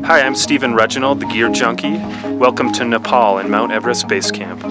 Hi, I'm Stephen Reginald, the Gear Junkie. Welcome to Nepal and Mount Everest Base Camp.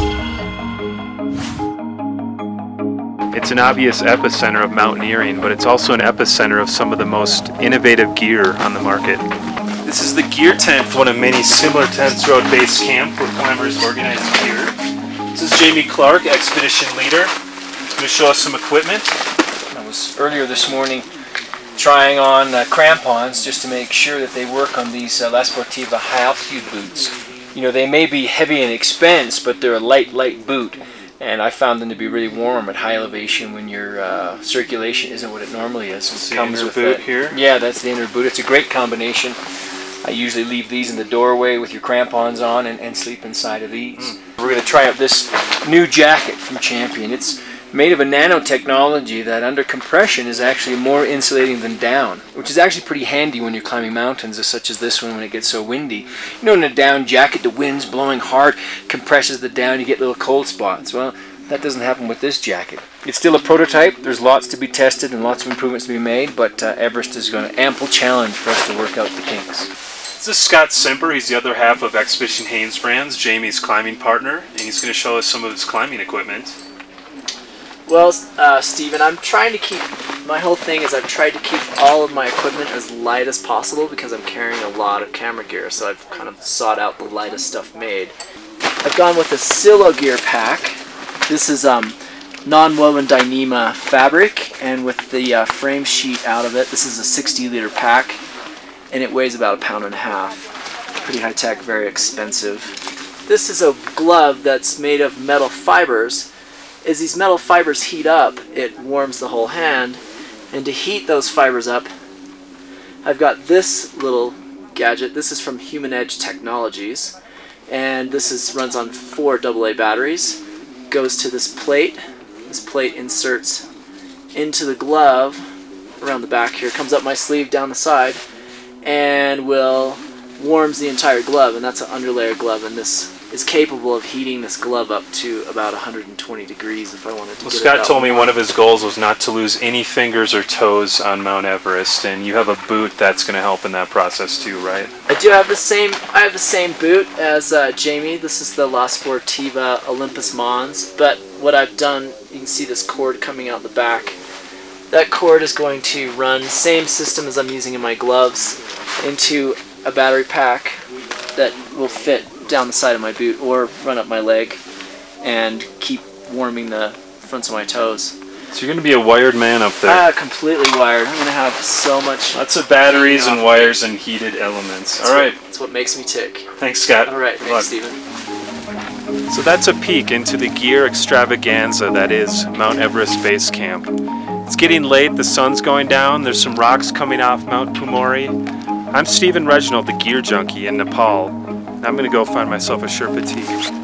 It's an obvious epicenter of mountaineering, but it's also an epicenter of some of the most innovative gear on the market. This is the gear tent, one of many similar tents throughout Base Camp where climbers organize gear. This is Jamie Clark, expedition leader. He's going to show us some equipment. I was earlier this morning trying on crampons just to make sure that they work on these La Sportiva high altitude boots. You know, they may be heavy in expense, but they're a light boot, and I found them to be really warm at high elevation when your circulation isn't what it normally is. It comes with boot here? Yeah, that's the inner boot. It's a great combination. I usually leave these in the doorway with your crampons on and sleep inside of these. We're going to try out this new jacket from Champion. It's made of a nanotechnology that under compression is actually more insulating than down, which is actually pretty handy when you're climbing mountains such as this one when it gets so windy. You know, in a down jacket, the wind's blowing hard, compresses the down, you get little cold spots. Well, that doesn't happen with this jacket. It's still a prototype, there's lots to be tested and lots of improvements to be made, but Everest is going to ample challenge for us to work out the kinks. This is Scott Simper. He's the other half of Expedition Hanesbrands, Jamie's climbing partner, and he's going to show us some of his climbing equipment. Well, Stephen, I'm trying to keep, my whole thing is I've tried to keep all of my equipment as light as possible because I'm carrying a lot of camera gear, so I've kind of sought out the lightest stuff made. I've gone with a Silo Gear pack. This is non-woven Dyneema fabric, and with the frame sheet out of it, this is a 60-liter pack, and it weighs about 1.5 pounds. Pretty high-tech, very expensive. This is a glove that's made of metal fibers. As these metal fibers heat up, it warms the whole hand, and to heat those fibers up, I've got this little gadget. This is from Human Edge Technologies, and this runs on 4 AA batteries. Goes to this plate. This plate inserts into the glove around the back here, comes up my sleeve down the side, and warms the entire glove, and that's an underlayer glove, and this is capable of heating this glove up to about 120 degrees if I wanted to get it out. Scott told me one of his goals was not to lose any fingers or toes on Mount Everest, and you have a boot that's going to help in that process too, right? I do have the same boot as Jamie. This is the La Sportiva Olympus Mons, but what I've done, you can see this cord coming out the back. That cord is going to run, same system as I'm using in my gloves, into a battery pack that will fit down the side of my boot or run up my leg and keep warming the fronts of my toes. So you're going to be a wired man up there. Completely wired. I'm going to have so much... Lots of batteries and wires and heated elements. Alright. That's what makes me tick. Thanks, Scott. Alright, thanks, Stephen. So that's a peek into the gear extravaganza that is Mount Everest Base Camp. It's getting late, the sun's going down, there's some rocks coming off Mount Pumori. I'm Stephen Reginald, the Gear Junkie in Nepal. I'm going to go find myself a Sherpa tea.